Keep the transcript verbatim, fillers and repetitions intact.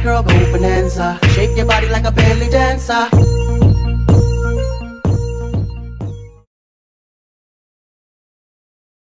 girl, go bonanza. Shake your body like a belly dancer.